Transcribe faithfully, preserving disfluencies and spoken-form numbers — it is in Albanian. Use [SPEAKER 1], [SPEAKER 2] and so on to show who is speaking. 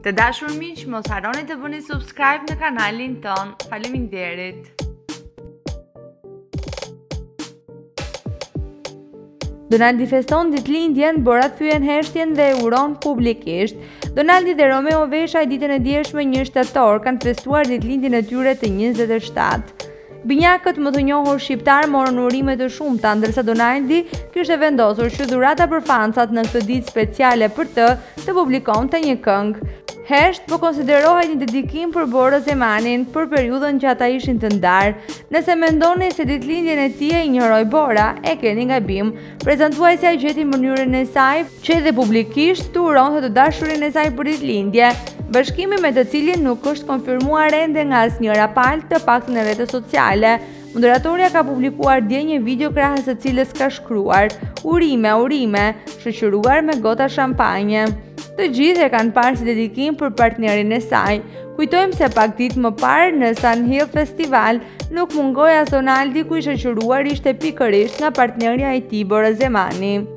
[SPEAKER 1] Të dashur miq, mos harroni të bëni subscribe në kanalin ton. Faleminderit.
[SPEAKER 2] Donaldi feston ditëlindjen, Borat thyen heshtjen dhe e uron publikisht. Donaldi dhe Romeo Veshaj ditën e djeshme një shtator kanë festuar ditëlindjen e tyre të njëzet e shtatë. Binjakët më të njohur shqiptar morën urime të shumta, ndërsa Donaldi kishte vendosur që dhurata për fansat në këtë ditë speciale për të të publikonte një këngë. Hesht po konsiderohet një dedikim për Borë Zemanin për periudhën që ata ishin të ndarë. Nëse mendoni se ditëlindjen e tij e injoroi Bora, e keni gabim. Prezantuesja gjeti mënyrën e saj që edhe publikisht të uronte të dashurinë e saj për ditëlindje, bashkimi me të cilin nuk është konfirmuar ende nga asnjëra palë, të paktën në rrjetet sociale. Moderatorja ka publikuar dje një video krahas së cilës ka shkruar: "Urime, urime", shoqëruar me gota shampanje. Të gjithë e kanë parë si dedikim për partnerin e saj. Kujtojmë se pak ditë më parë në Sun Hill Festival nuk mungoi as Donaldi, ku i shoqëruar ishte pikërisht nga partnerja e tij Borë Zemani.